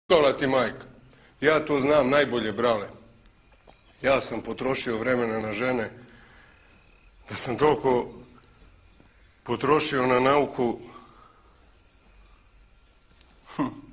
Hvala ti, majka. Ja to znam najbolje, brale. Ja sam potrošio vremena na žene, da sam toliko potrošio na nauku.